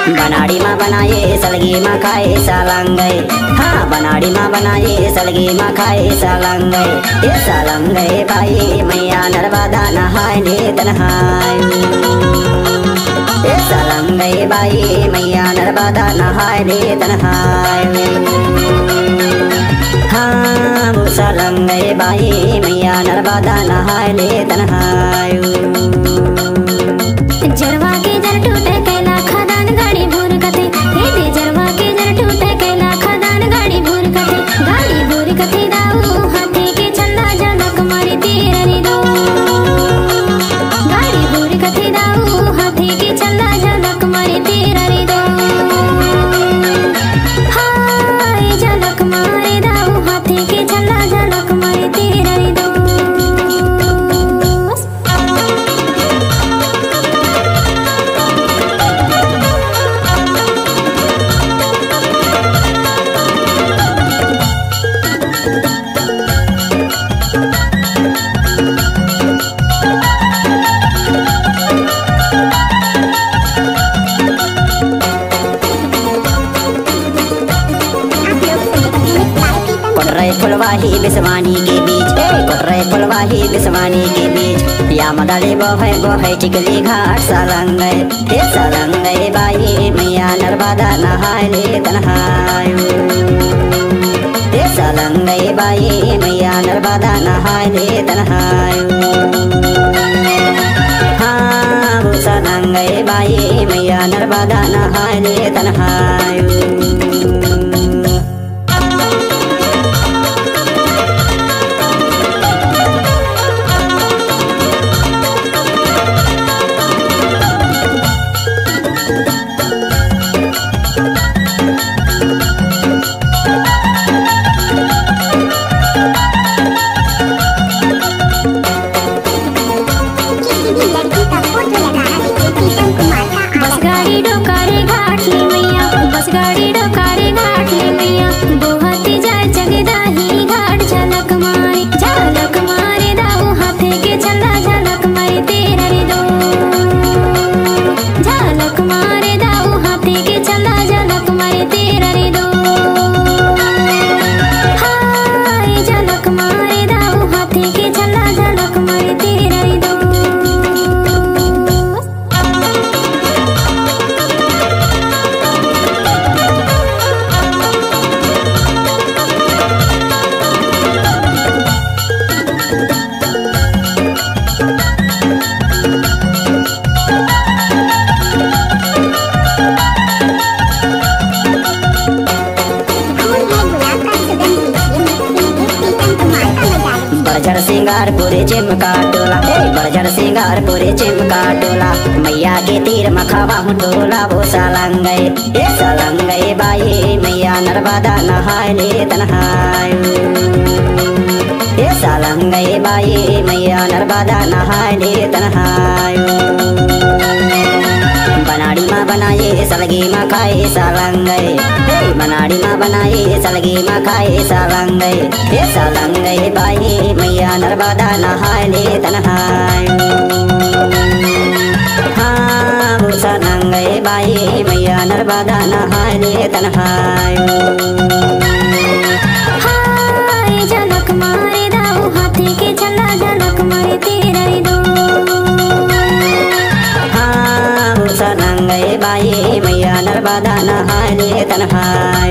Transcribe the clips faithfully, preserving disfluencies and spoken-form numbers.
बनाड़ी माँ बनाए सलगी माँ खाए सालंगे। हाँ बनाड़ी माँ बनाए सलगी माँ खाए सालंगे। ये सालंगे भाई मैया नर्मदा नहाए ने तनहाय। ये सालंगे भाई मैया नर्मदा नहाए ने तनहाय। हाँ वो सालंगे भाई मैया नर्मदा नहाए ने तनहाय। जरवा के जर टूटे कैला खदान गाड़ी भूर कथे। हे दे जरवा के जर टूटे कैला खदान गाड़ी भूर कथे। गाड़ी भूर कथे दाऊ हाथी के चंदा जनक मारी तेरी दो। गाड़ी भूर कथे दाऊ हाथी के चंदा जनक मारी तेरी दो। हाय जनक मारे दाऊ हाथी के चंदा जनक मारी तेरी दो। फुलवाही बिस्वानी के बीच कोटरे फुलवाही बिस्वानी के बीच या मदाले बहे बहे चिकली घाट सालंगे। हे सालंगे बाई मैया नर्मदा नहाए ले तनहाय। हे सालंगे बाई मैया नर्मदा नहाए ले तनहाय। हाँ वो सालंगे बाई मैया नर्मदा नहाए ले तनहाय। बस गाड़ी डोकारे घाट ले मैया। बस गाड़ी डोकारे घाट ले मैया। बोहती जाए जगदाही घाट झलक मारे। झलक मारे दाऊ हाथे के चंदा झलक मारे तेरे दो। झलक मारे दाऊ हाथे के चंदा झलक मारे तेरे दो। हाय झलक मारे दाऊ हाथे के चंदा झलक मारे तेरे दो। बरझर सिंगार पूरे चिमका टोला। बरझर सिंगार पूरे चिमका टोला मैया के तीर मखावा टोला वो सालंगे। ये सालंगे बाई मैया नर्मदा नहाए ले तनहाय। ये सालंगे बाई मैया नर्मदा नहाए ले तनहाय। बनाड़ी माँ बनाए सलगी माँ खाए सालंगे। बनाड़ी माँ बनाए सलगी माँ खाए सालंगे। ये सालंगे बाई मैया नर्मदा नहाए ले तनहाय। हाँ वो सालंगे बाई मैया नर्मदा नहाए ले तनहाय। हाय झलक मारे दाऊ हाथी के चंदा झलक मारे तेरे दो। हाँ वो सालंगे बाई मैया नर्मदा नहाए ले तनहाय।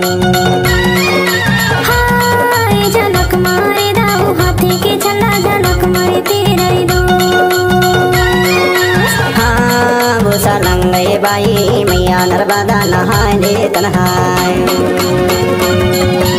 हाय झलक मारे दाऊ हाथी के चंदा झलक मारे तेरे दो। हाँ वो सालंगे बाई मैया नर्मदा नहाए ले तनहाय।